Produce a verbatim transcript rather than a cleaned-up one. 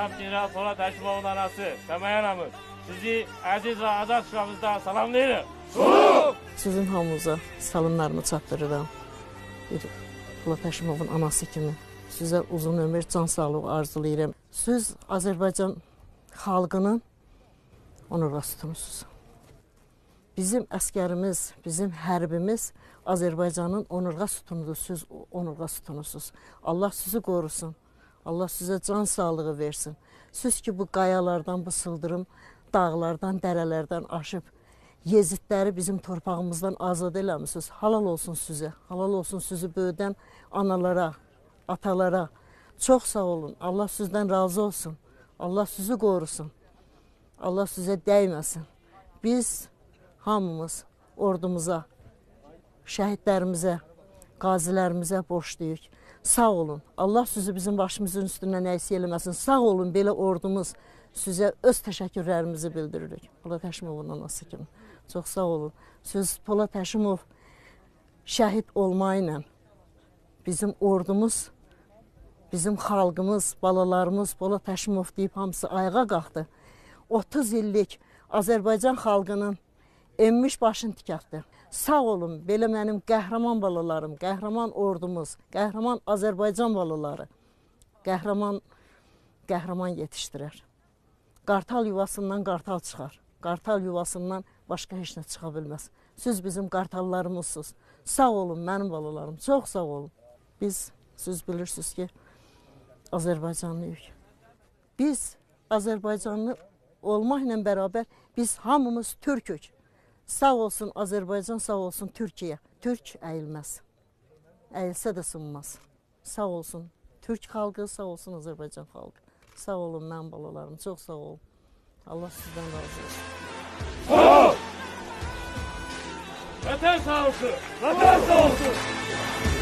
Cənab General Polad Həkimovun anası Səməyə Hanım, sizi əziz və azad şuramızda salamlayırıq. Sol! Sizin hamınıza salamlarımı çatdırıram. Bir Polad Həkimovun anası kimi. Sizə uzun ömür, can sağlığı arzulayıram. Siz Azərbaycan xalqının onurğa sütunusunuz. Bizim əskərimiz, bizim hərbimiz Azərbaycanın onurğa sütunudur. Siz onurğa sütunusunuz. Allah sizi qorusun. Allah sizə can sağlığı versin. Siz ki, bu qayalardan, bu sıldırım dağlardan, dərələrdən aşıb Yezidləri bizim torpağımızdan azad eləmişsiniz. Halal olsun sizə. Halal olsun sizi böyüdən analara, atalara. Çox sağ olun. Allah sizdən razı olsun. Allah sizi qorusun. Allah sizə dəyməsin. Biz hamımız ordumuza, şəhidlərimizə, qazilərimizə borçluyuq. Sağ olun. Allah sizi bizim başımızın üstündən əksik eləməsin. Sağ olun, belə ordumuz sizə öz təşəkkürlərimizi bildiririk. Polad Həkimovun anası kimi. Çox sağ olun. Siz Polad Həkimov şəhid olmayla bizim ordumuz, bizim xalqımız, balalarımız Polad Həkimov deyib hamısı ayağa qalxdı. otuz illik Azərbaycan xalqının enmiş başını tikətdi. Sağ olun, belə mənim qəhrəman balalarım, qəhrəman ordumuz, qəhrəman Azərbaycan balaları, qəhrəman, qəhrəman yetişdirər. Qartal yuvasından qartal çıxar. Qartal yuvasından başqa heç nə çıxa bilməz. Siz bizim qartallarımızsınız. Sağ olun, mənim balalarım, çox sağ olun. Biz, siz bilirsiniz ki, Azərbaycanlıyıq. Biz Azərbaycanlı olmaqla bərabər biz hamımız türkük. Sağ olsun Azərbaycan, sağ olsun Türkiyə. Türk əyilməz. Əyilsə də sınmaz. Sağ olsun Türk xalqı, sağ olsun Azərbaycan xalqı. Sağ olun mənim balalarım, çox sağ olun. Allah sizdən razı olsun. Sağ ol! Vətən sağ olsun! Vətən sağ olsun!